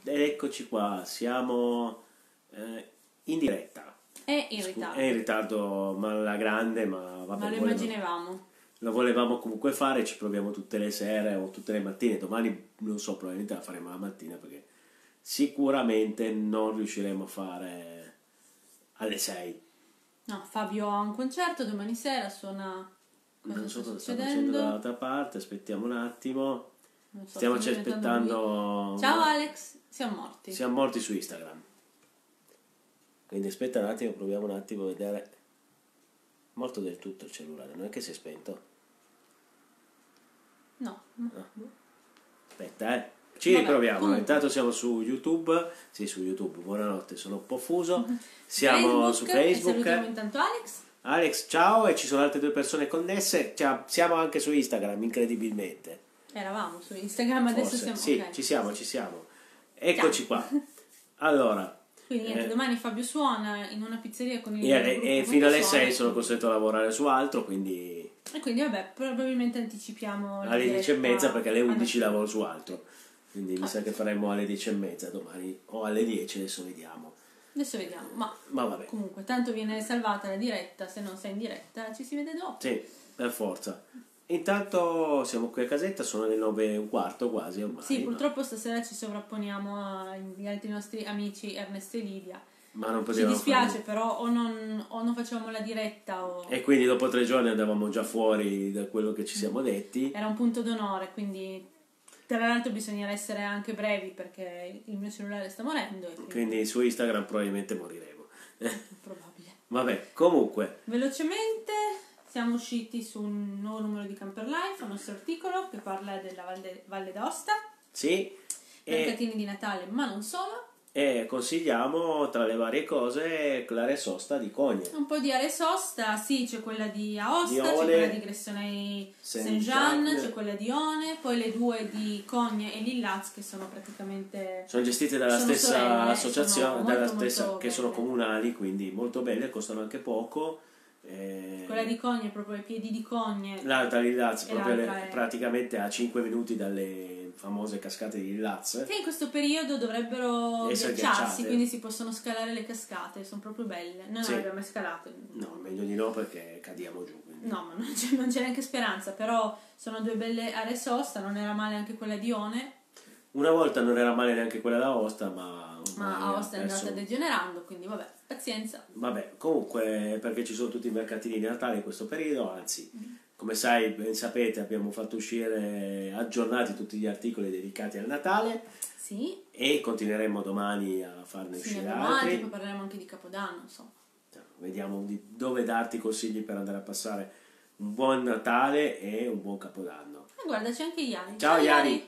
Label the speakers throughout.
Speaker 1: Eccoci qua, siamo in diretta.
Speaker 2: È in ritardo.
Speaker 1: È in ritardo, ma alla grande, ma vabbè.
Speaker 2: Ma lo immaginavamo.
Speaker 1: Lo volevamo comunque fare, ci proviamo tutte le sere o tutte le mattine. Domani, non so, probabilmente la faremo la mattina perché sicuramente non riusciremo a fare alle 6.
Speaker 2: No, Fabio ha un concerto domani sera, suona...
Speaker 1: Non so cosa sta
Speaker 2: succedendo?
Speaker 1: facendo dall'altra parte, aspettiamo un attimo.
Speaker 2: Non so,
Speaker 1: Stiamoci
Speaker 2: sta diventando
Speaker 1: aspettando.
Speaker 2: lui. Ciao Alex, siamo morti.
Speaker 1: Siamo morti su Instagram. Quindi aspetta un attimo, proviamo un attimo a vedere. Morto del tutto il cellulare, non è che si è spento?
Speaker 2: No.
Speaker 1: Aspetta, ci
Speaker 2: Vabbè,
Speaker 1: riproviamo.
Speaker 2: comunque.
Speaker 1: Intanto siamo su YouTube. Sì, su YouTube, buonanotte, sono un po' fuso. Siamo su
Speaker 2: E
Speaker 1: Facebook.
Speaker 2: salutiamo intanto Alex.
Speaker 1: Alex, ciao, e ci sono altre 2 persone connesse. Siamo anche su Instagram, incredibilmente.
Speaker 2: Eravamo su Instagram, adesso
Speaker 1: Forse.
Speaker 2: siamo...
Speaker 1: Sì,
Speaker 2: ok.
Speaker 1: ci siamo. Eccoci qua. Allora,
Speaker 2: Quindi niente, domani Fabio suona in una pizzeria con il
Speaker 1: e
Speaker 2: gruppo
Speaker 1: fino
Speaker 2: con
Speaker 1: alle
Speaker 2: cui
Speaker 1: 6
Speaker 2: suona.
Speaker 1: sono costretto a lavorare su altro, quindi
Speaker 2: E quindi vabbè, probabilmente anticipiamo la
Speaker 1: alle 10:30
Speaker 2: diretta
Speaker 1: perché alle 11
Speaker 2: alla-
Speaker 1: lavoro su altro. Quindi mi sa che faremo alle 10:30 domani o alle 10, adesso vediamo.
Speaker 2: Adesso vediamo, ma
Speaker 1: vabbè.
Speaker 2: comunque tanto viene salvata la diretta, se non sei in diretta ci si vede dopo.
Speaker 1: Sì, per forza. Intanto siamo qui a casetta, sono le 9:15 quasi ormai.
Speaker 2: Sì, purtroppo stasera ci sovrapponiamo agli altri nostri amici Ernesto e Lidia.
Speaker 1: Ma non
Speaker 2: Ci
Speaker 1: potevamo
Speaker 2: dispiace,
Speaker 1: fare.
Speaker 2: però o non facevamo la diretta o...
Speaker 1: E quindi dopo 3 giorni andavamo già fuori da quello che ci siamo detti.
Speaker 2: Era un punto d'onore, quindi tra l'altro bisognerà essere anche brevi perché il mio cellulare sta morendo e
Speaker 1: Quindi su Instagram probabilmente moriremo.
Speaker 2: è probabile.
Speaker 1: Vabbè, comunque.
Speaker 2: Velocemente siamo usciti su un nuovo numero di Camper Life, un nostro articolo che parla della Valle d'Aosta,
Speaker 1: Sì.
Speaker 2: mercatini di Natale, ma non solo.
Speaker 1: E consigliamo tra le varie cose l'area sosta di Cogne.
Speaker 2: Un po' di area sosta, sì, c'è quella di Aosta,
Speaker 1: Di
Speaker 2: c'è
Speaker 1: One,
Speaker 2: quella di Gressonei Saint-Jean, c'è quella di One, poi le 2 di Cogne e Lillaz che sono praticamente...
Speaker 1: Sono gestite dalla
Speaker 2: sono
Speaker 1: stessa
Speaker 2: sorelle,
Speaker 1: associazione,
Speaker 2: sono
Speaker 1: dalla
Speaker 2: molto,
Speaker 1: stessa,
Speaker 2: molto
Speaker 1: che sono
Speaker 2: belle.
Speaker 1: comunali, quindi molto belle, costano anche poco.
Speaker 2: Quella di Cogne, proprio ai piedi di Cogne.
Speaker 1: L'altra di Lillaz,
Speaker 2: E
Speaker 1: proprio
Speaker 2: l'altra è-
Speaker 1: praticamente a 5 minuti dalle famose cascate di Lillaz.
Speaker 2: Che in questo periodo dovrebbero
Speaker 1: Essere
Speaker 2: ghiacciarsi,
Speaker 1: ghiacciate.
Speaker 2: quindi si possono scalare le cascate, sono proprio belle. Noi
Speaker 1: Sì.
Speaker 2: non le abbiamo mai scalate.
Speaker 1: No, meglio di no perché cadiamo giù. Quindi.
Speaker 2: No, ma non c'è neanche speranza, però sono 2 belle aree sosta, non era male anche quella di One,
Speaker 1: Una volta non era male neanche quella da Aosta, ma
Speaker 2: ma
Speaker 1: ormai
Speaker 2: Aosta è
Speaker 1: ha
Speaker 2: andata
Speaker 1: perso.
Speaker 2: degenerando, quindi vabbè, pazienza.
Speaker 1: Vabbè, comunque perché ci sono tutti i mercatini di Natale in questo periodo, anzi, come sai, ben sapete, abbiamo fatto uscire aggiornati tutti gli articoli dedicati al Natale
Speaker 2: Sì,
Speaker 1: e continueremo domani a farne
Speaker 2: sì, ne
Speaker 1: uscire
Speaker 2: abbiamo altri,
Speaker 1: altri.
Speaker 2: poi parleremo anche di Capodanno, insomma.
Speaker 1: Vediamo di dove darti consigli per andare a passare un buon Natale e un buon Capodanno.
Speaker 2: E guarda, c'è anche Iari.
Speaker 1: Ciao Iari!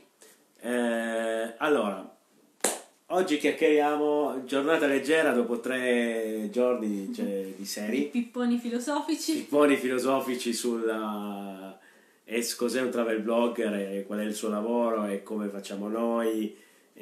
Speaker 1: Allora, oggi chiacchieriamo, giornata leggera dopo 3 giorni di
Speaker 2: I
Speaker 1: serie,
Speaker 2: pipponi filosofici.
Speaker 1: pipponi filosofici sulla cos'è un travel blogger e qual è il suo lavoro e come facciamo noi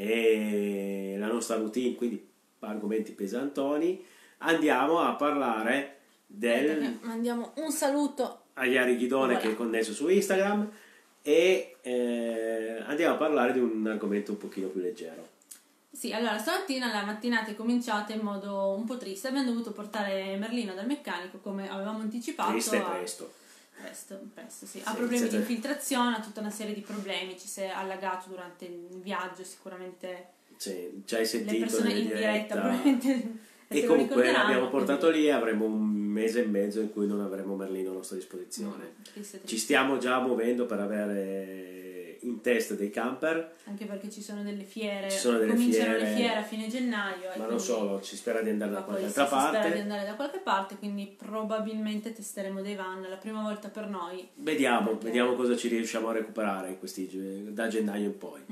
Speaker 1: e la nostra routine, quindi argomenti pesantoni. Andiamo a parlare del
Speaker 2: Mandiamo un saluto.
Speaker 1: a Iari Ghidone
Speaker 2: Voilà.
Speaker 1: che è connesso su Instagram e andiamo a parlare di un argomento un pochino più leggero.
Speaker 2: Sì, allora stamattina la mattinata è cominciata in modo un po' triste. Abbiamo dovuto portare Merlino dal meccanico come avevamo anticipato.
Speaker 1: Triste e presto.
Speaker 2: Presto, sì.
Speaker 1: Sì,
Speaker 2: Ha problemi di
Speaker 1: siete-
Speaker 2: infiltrazione, ha tutta una serie di problemi. Ci si è allagato durante il viaggio, sicuramente
Speaker 1: Sì, già hai
Speaker 2: le
Speaker 1: sentito
Speaker 2: persone
Speaker 1: nelle
Speaker 2: in diretta
Speaker 1: diretta.
Speaker 2: probabilmente
Speaker 1: E
Speaker 2: se lo
Speaker 1: comunque
Speaker 2: ricorderanno,
Speaker 1: l'abbiamo portato
Speaker 2: quindi-
Speaker 1: lì e avremo un mese e mezzo in cui non avremo Merlino a nostra disposizione.
Speaker 2: triste.
Speaker 1: Ci stiamo già muovendo per avere in test dei camper,
Speaker 2: Anche perché ci sono delle fiere,
Speaker 1: Ci sono delle
Speaker 2: cominciano
Speaker 1: fiere,
Speaker 2: le fiere a fine gennaio. e
Speaker 1: ma non
Speaker 2: quindi-
Speaker 1: solo, ci spera di andare da
Speaker 2: ma
Speaker 1: qualche
Speaker 2: poi
Speaker 1: altra
Speaker 2: si spera di
Speaker 1: parte.
Speaker 2: andare da qualche parte, quindi probabilmente testeremo dei van, la prima volta per noi.
Speaker 1: Vediamo cosa ci riusciamo a recuperare in da gennaio in poi.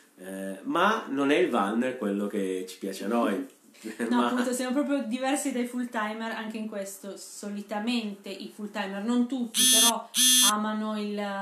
Speaker 1: Ma non è il van quello che ci piace a noi.
Speaker 2: No,
Speaker 1: Ma-
Speaker 2: appunto, siamo proprio diversi dai full timer anche in questo. Solitamente i full timer, non tutti, però amano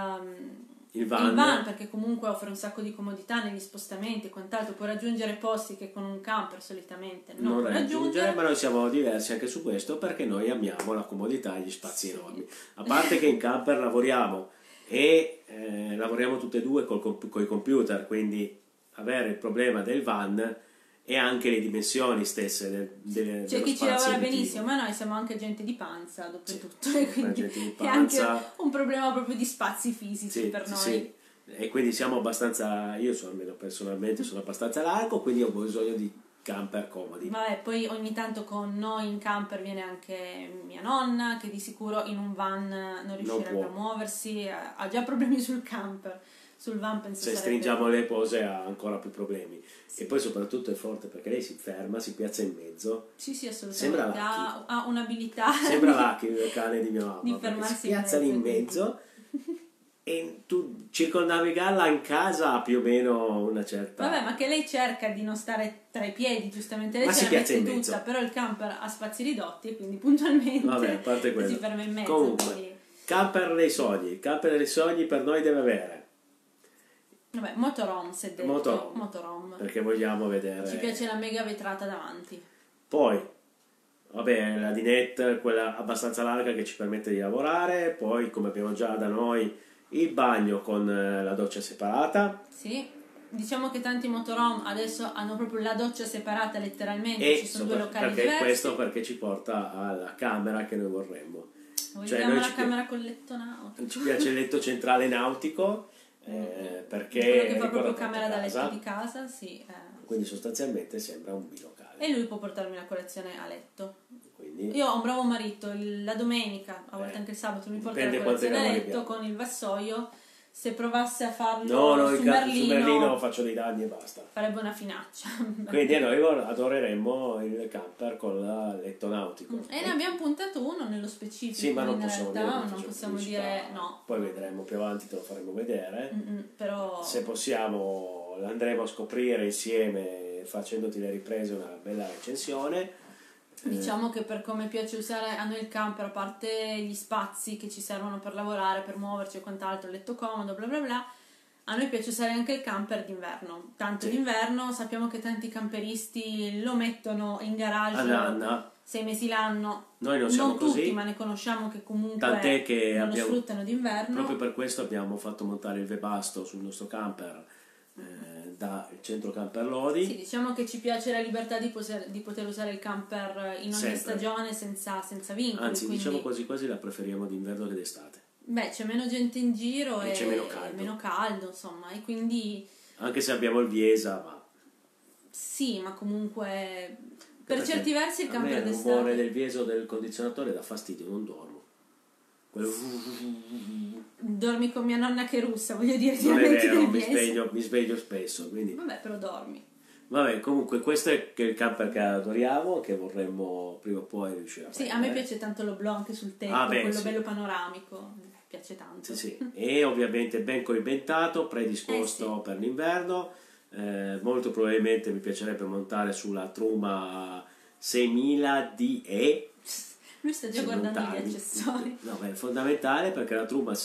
Speaker 1: il van.
Speaker 2: il van perché comunque offre un sacco di comodità negli spostamenti e quant'altro, puoi raggiungere posti che con un camper solitamente non puoi raggiungere.
Speaker 1: Ma noi siamo diversi anche su questo perché noi amiamo la comodità e gli spazi enormi. A parte che in camper lavoriamo e lavoriamo tutte e due coi computer, quindi avere il problema del van e anche le dimensioni stesse
Speaker 2: c'è
Speaker 1: dello
Speaker 2: chi ci lavora
Speaker 1: spazio
Speaker 2: benissimo, ma noi siamo anche gente di panza, dopo
Speaker 1: Sì,
Speaker 2: tutto, e quindi
Speaker 1: gente di
Speaker 2: è anche
Speaker 1: panza.
Speaker 2: un problema proprio di spazi fisici per noi.
Speaker 1: Sì. E quindi siamo abbastanza, io sono almeno personalmente sono abbastanza largo, quindi ho bisogno di camper comodi.
Speaker 2: Vabbè, poi ogni tanto con noi in camper viene anche mia nonna, che di sicuro in un van non riuscirebbe
Speaker 1: può.
Speaker 2: a muoversi, ha già problemi sul camper, sul van penso
Speaker 1: Se
Speaker 2: sarebbe...
Speaker 1: stringiamo le pose ha ancora più problemi. E poi soprattutto è forte perché lei si ferma, si piazza in mezzo.
Speaker 2: Sì, assolutamente.
Speaker 1: Sembra Lucky.
Speaker 2: Ha un'abilità
Speaker 1: Sembra Lucky, il cane di mia mamma.
Speaker 2: di
Speaker 1: Perché
Speaker 2: fermarsi
Speaker 1: si piazza lì in mezzo e tu circonnavigarla in casa ha più o meno una certa...
Speaker 2: Vabbè, ma che lei cerca di non stare tra i piedi, giustamente lei
Speaker 1: Ma
Speaker 2: ce
Speaker 1: si
Speaker 2: la
Speaker 1: piazza
Speaker 2: mette
Speaker 1: in mezzo.
Speaker 2: tutta, però il camper ha spazi ridotti e quindi puntualmente
Speaker 1: Vabbè, a parte quello.
Speaker 2: si ferma in mezzo.
Speaker 1: Comunque,
Speaker 2: Quindi...
Speaker 1: camper dei sogni. Il camper dei sogni per noi deve avere...
Speaker 2: Vabbè, motorhome si è detto. Motorhome.
Speaker 1: Perché vogliamo vedere...
Speaker 2: Ci piace la mega vetrata davanti.
Speaker 1: Poi, vabbè, la dinette, quella abbastanza larga che ci permette di lavorare. Poi, come abbiamo già da noi, il bagno con la doccia separata.
Speaker 2: Sì, diciamo che tanti motorhome adesso hanno proprio la doccia separata letteralmente,
Speaker 1: E
Speaker 2: ci sono due locali
Speaker 1: perché
Speaker 2: diversi.
Speaker 1: Questo perché ci porta alla camera che noi vorremmo.
Speaker 2: Vogliamo
Speaker 1: noi
Speaker 2: la camera con letto nautico.
Speaker 1: Ci piace il letto centrale nautico perché
Speaker 2: quello che fa
Speaker 1: ricorda
Speaker 2: proprio
Speaker 1: tanto
Speaker 2: camera da letto
Speaker 1: casa.
Speaker 2: di casa, sì.
Speaker 1: Quindi sostanzialmente sembra un bilocale.
Speaker 2: E lui può portarmi la colazione a letto.
Speaker 1: Quindi,
Speaker 2: Io ho un bravo marito, la domenica, a volte anche il sabato, mi porta la
Speaker 1: dipende quante
Speaker 2: colazione a
Speaker 1: camere
Speaker 2: letto
Speaker 1: abbiamo.
Speaker 2: con il vassoio. Se provasse a farlo
Speaker 1: no,
Speaker 2: su
Speaker 1: su
Speaker 2: Merlino,
Speaker 1: Merlino faccio dei danni e basta.
Speaker 2: farebbe una finaccia.
Speaker 1: Quindi noi adoreremmo il camper con il letto nautico.
Speaker 2: E ne abbiamo puntato uno nello specifico.
Speaker 1: Sì, ma non
Speaker 2: in
Speaker 1: possiamo
Speaker 2: realtà
Speaker 1: dire,
Speaker 2: non possiamo
Speaker 1: pubblicità.
Speaker 2: dire no.
Speaker 1: Poi vedremo più avanti, te lo faremo vedere.
Speaker 2: Però
Speaker 1: Se possiamo l'andremo a scoprire insieme facendoti le riprese, una bella recensione.
Speaker 2: diciamo che per come piace usare a noi il camper, a parte gli spazi che ci servono per lavorare, per muoverci e quant'altro, il letto comodo, bla bla bla, a noi piace usare anche il camper d'inverno. Tanto d'inverno sappiamo che tanti camperisti lo mettono in garage 6 mesi l'anno.
Speaker 1: Noi non siamo
Speaker 2: tutti,
Speaker 1: così,
Speaker 2: ma ne conosciamo che comunque
Speaker 1: tant'è che
Speaker 2: non lo sfruttano d'inverno.
Speaker 1: proprio per questo abbiamo fatto montare il Webasto sul nostro camper dal centro camper Lodi.
Speaker 2: Sì, diciamo che ci piace la libertà di poter usare il camper in ogni
Speaker 1: Sempre.
Speaker 2: stagione senza vincoli.
Speaker 1: Anzi,
Speaker 2: quindi...
Speaker 1: diciamo quasi la preferiamo d'inverno che d'estate.
Speaker 2: Beh, c'è meno gente in giro e
Speaker 1: c'è meno caldo.
Speaker 2: Insomma, e quindi
Speaker 1: Anche se abbiamo il Viesa, ma
Speaker 2: sì, ma comunque per
Speaker 1: perché
Speaker 2: certi versi il
Speaker 1: a
Speaker 2: camper
Speaker 1: me il
Speaker 2: d'estate
Speaker 1: rumore del Viesa del condizionatore dà fastidio, non dormo. Quello...
Speaker 2: dormi con mia nonna che è russa, voglio dire, ti
Speaker 1: Non è
Speaker 2: lamenti
Speaker 1: vero,
Speaker 2: del
Speaker 1: mi
Speaker 2: Viesa.
Speaker 1: sveglio spesso, quindi...
Speaker 2: Vabbè, però dormi.
Speaker 1: Vabbè, comunque questo è il camper che adoriamo, che vorremmo prima o poi riuscire a
Speaker 2: Sì,
Speaker 1: prendere.
Speaker 2: a me piace tanto l'oblò anche sul tetto, quello
Speaker 1: sì.
Speaker 2: bello panoramico, mi piace tanto.
Speaker 1: Sì. E ovviamente ben coibentato, predisposto per l'inverno. Molto probabilmente mi piacerebbe montare sulla Truma 6000 DE.
Speaker 2: Lui sta già guardando gli accessori.
Speaker 1: No, beh, è fondamentale perché la Truma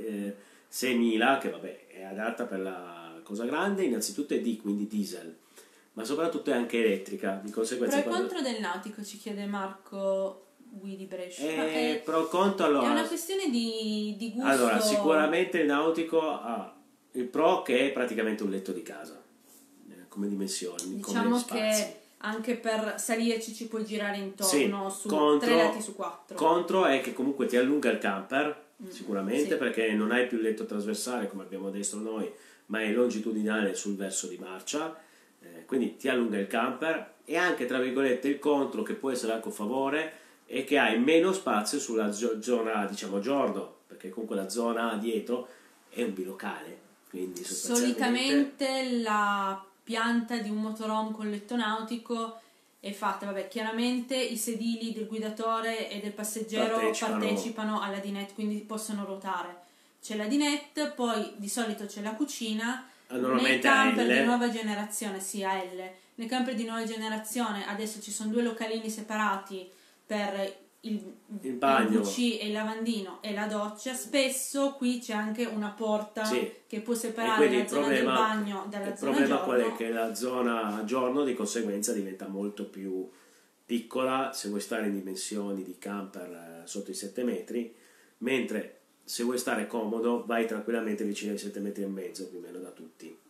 Speaker 1: 6000, che vabbè è adatta per la cosa grande, innanzitutto è D, quindi diesel, ma soprattutto è anche elettrica, di conseguenza...
Speaker 2: Pro e contro del nautico, ci chiede Marco Guidi Brescia.
Speaker 1: Pro conto, allora...
Speaker 2: È una questione di gusto.
Speaker 1: Allora, sicuramente il nautico ha il pro che è praticamente un letto di casa, come dimensioni,
Speaker 2: Diciamo
Speaker 1: come spazi.
Speaker 2: che anche per salirci ci puoi girare intorno
Speaker 1: Sì,
Speaker 2: su
Speaker 1: contro-
Speaker 2: 3 lati su 4.
Speaker 1: Contro è che comunque ti allunga il camper, sicuramente,
Speaker 2: sì.
Speaker 1: perché non hai più il letto trasversale come abbiamo a destra noi, ma è longitudinale sul verso di marcia, quindi ti allunga il camper. E anche, tra virgolette, il contro, che può essere anche un favore, è che hai meno spazio sulla zona, diciamo, giorno, perché comunque la zona dietro è un bilocale, quindi sostanzialmente...
Speaker 2: Solitamente la pianta di un motorhome con letto nautico è fatta, vabbè, chiaramente i sedili del guidatore e del passeggero partecipano alla dinette, quindi possono ruotare. C'è la dinette, poi di solito c'è la cucina. Nei camper di nuova generazione, sì, a L. Nei camper di nuova generazione adesso ci sono 2 localini separati per il
Speaker 1: bagno,
Speaker 2: il WC e il lavandino e la doccia. Spesso qui c'è anche una porta che può separare la zona del bagno dalla zona giorno.
Speaker 1: Il problema qual è? Che la zona giorno di conseguenza diventa molto più piccola se vuoi stare in dimensioni di camper sotto i 7 metri, mentre se vuoi stare comodo vai tranquillamente vicino ai 7 metri e mezzo più o meno da tutti.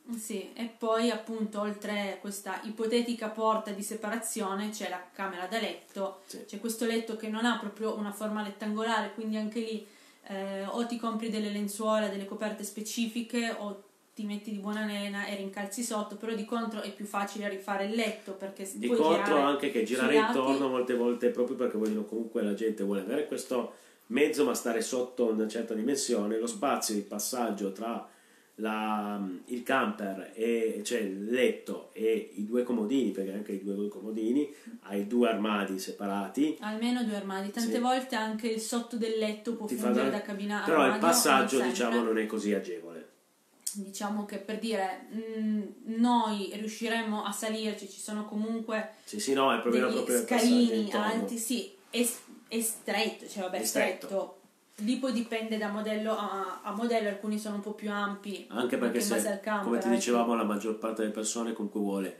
Speaker 2: Sì, e poi appunto oltre questa ipotetica porta di separazione c'è la camera da letto,
Speaker 1: sì.
Speaker 2: C'è questo letto che non ha proprio una forma rettangolare, quindi anche lì o ti compri delle lenzuola, delle coperte specifiche o ti metti di buona lena e rincalzi sotto, però di contro è più facile rifare il letto perché
Speaker 1: di
Speaker 2: puoi
Speaker 1: contro
Speaker 2: girare
Speaker 1: anche che girare
Speaker 2: sui lati.
Speaker 1: intorno molte volte proprio perché vogliono, comunque la gente vuole avere questo mezzo ma stare sotto una certa dimensione, lo spazio di passaggio tra il camper e cioè il letto e i due comodini, perché anche i due comodini hai due armadi separati,
Speaker 2: Almeno due armadi, tante
Speaker 1: sì.
Speaker 2: volte anche il sotto del letto può fungere da cabina
Speaker 1: però
Speaker 2: armadio,
Speaker 1: il passaggio
Speaker 2: non
Speaker 1: diciamo
Speaker 2: sempre.
Speaker 1: non è così agevole.
Speaker 2: Diciamo che per dire noi riusciremo a salirci, ci sono comunque
Speaker 1: Sì, no, è proprio
Speaker 2: degli
Speaker 1: proprio il
Speaker 2: scalini
Speaker 1: passaggio intorno.
Speaker 2: alti, sì, è stretto, cioè vabbè,
Speaker 1: È
Speaker 2: stretto. Lì poi dipende da modello a modello, alcuni sono un po' più ampi,
Speaker 1: anche perché
Speaker 2: in base al
Speaker 1: se,
Speaker 2: camper,
Speaker 1: come ti dicevamo, la maggior parte delle persone comunque vuole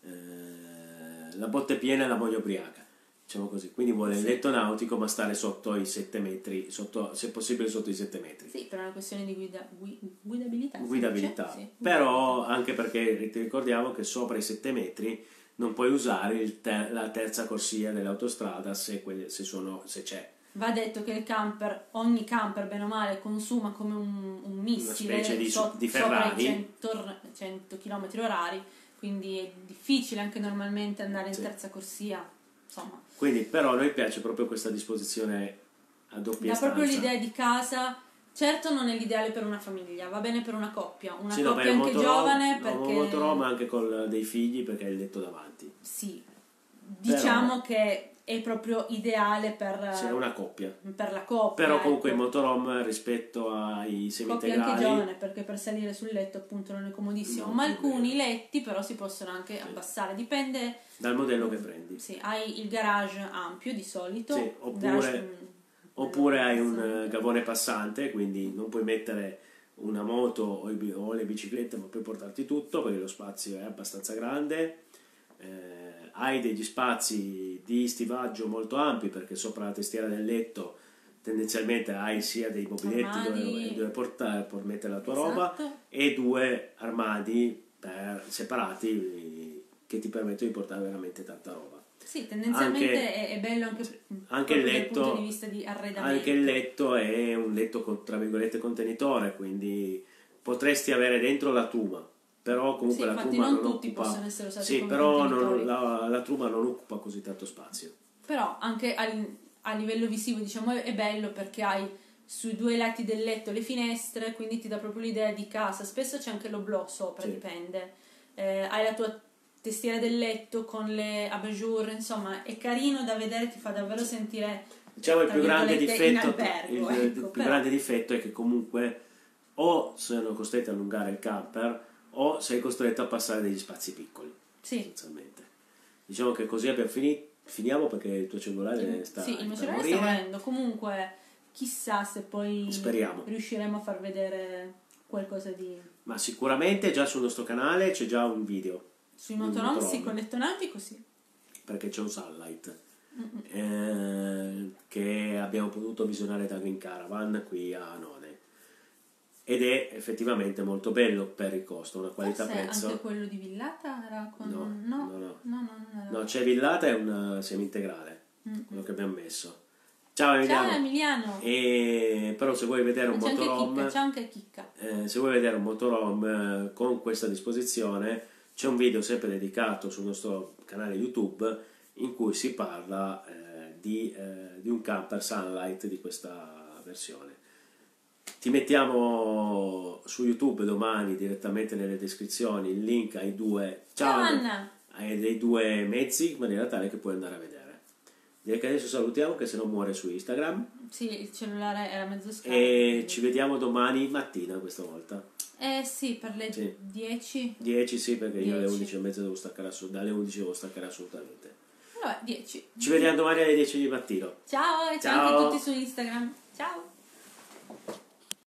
Speaker 1: la botte piena e la moglie ubriaca, diciamo così, quindi vuole il letto nautico ma stare sotto i 7 metri, se possibile sotto i 7 metri.
Speaker 2: Sì, per una questione di guidabilità.
Speaker 1: Guidabilità,
Speaker 2: Sì,
Speaker 1: però anche perché ti ricordiamo che sopra i 7 metri non puoi usare la terza corsia dell'autostrada se c'è.
Speaker 2: Va detto che il camper, ogni camper bene o male consuma come un missile,
Speaker 1: una specie di
Speaker 2: sopra
Speaker 1: Ferrari,
Speaker 2: i 100 km orari, quindi è difficile anche normalmente andare in terza corsia, insomma.
Speaker 1: Quindi però a noi piace proprio questa disposizione a doppia stanza.
Speaker 2: Da proprio l'idea di casa, certo non è l'ideale per una famiglia, va bene per una coppia
Speaker 1: no,
Speaker 2: coppia anche giovane, perché
Speaker 1: un motorhome anche con dei figli perché hai il letto davanti.
Speaker 2: sì, diciamo che è proprio ideale per
Speaker 1: sì, una coppia.
Speaker 2: Per la coppia.
Speaker 1: Però comunque
Speaker 2: ecco.
Speaker 1: il motorhome rispetto ai semi-integrali.
Speaker 2: Coppia anche giovane, perché per salire sul letto appunto non è comodissimo.
Speaker 1: No,
Speaker 2: ma alcuni letti però si possono anche abbassare, dipende
Speaker 1: dal modello che prendi.
Speaker 2: Sì, hai il garage ampio di solito.
Speaker 1: Sì, oppure hai un gavone passante, quindi non puoi mettere una moto o le biciclette, ma puoi portarti tutto perché lo spazio è abbastanza grande. Hai degli spazi di stivaggio molto ampi perché sopra la testiera del letto tendenzialmente hai sia dei mobiletti dove mettere la tua roba e due armadi separati che ti permettono di portare veramente tanta roba.
Speaker 2: Sì, tendenzialmente è bello
Speaker 1: anche il letto,
Speaker 2: dal punto di vista di arredamento.
Speaker 1: Anche il letto è un letto tra virgolette contenitore, quindi potresti avere dentro la truma, però comunque la truma
Speaker 2: non tutti possono essere usati come
Speaker 1: però
Speaker 2: contenitori.
Speaker 1: la truma non occupa così tanto spazio.
Speaker 2: Però anche a livello visivo diciamo è bello perché hai sui due lati del letto le finestre, quindi ti dà proprio l'idea di casa. Spesso c'è anche l'oblò sopra, dipende. Hai la tua testiera del letto con le abajur, insomma è carino da vedere, ti fa davvero sentire,
Speaker 1: diciamo, il più grande difetto
Speaker 2: albergo,
Speaker 1: più grande difetto è che comunque o sono costretti a allungare il camper o sei costretto a passare degli spazi piccoli, essenzialmente. Diciamo che così finiamo perché il tuo cellulare sta
Speaker 2: il mio cellulare sta morendo. Comunque chissà se poi riusciremo a far vedere qualcosa di...
Speaker 1: Ma sicuramente già sul nostro canale c'è già un video
Speaker 2: sui motorhome, sì, con letto nautico, sì,
Speaker 1: perché c'è un Sunlight che abbiamo potuto visionare da Green Caravan qui a None ed è effettivamente molto bello per il costo, una qualità prezzo.
Speaker 2: Anche quello di Villata era con...
Speaker 1: No, c'è Villata, è un semi-integrale, quello che abbiamo messo. Ciao Emiliano. Però se vuoi vedere un motorhome,
Speaker 2: c'è anche Chicca.
Speaker 1: Se vuoi vedere un motorhome con questa disposizione, c'è un video sempre dedicato sul nostro canale YouTube in cui si parla di un camper Sunlight di questa versione. Ti mettiamo su YouTube domani direttamente nelle descrizioni il link ai due dei due mezzi in maniera tale che puoi andare a vedere. Direi che adesso salutiamo, che se non muore su Instagram.
Speaker 2: Sì, il cellulare era mezzo scarico.
Speaker 1: E ci vediamo domani mattina questa volta.
Speaker 2: Sì, per le 10.
Speaker 1: 10 sì, perché io alle 11:30 devo staccare dalle 11 devo staccare assolutamente.
Speaker 2: Vabbè, 10.
Speaker 1: Ci vediamo domani alle 10 di mattino.
Speaker 2: Ciao, e ciao anche tutti su Instagram. Ciao.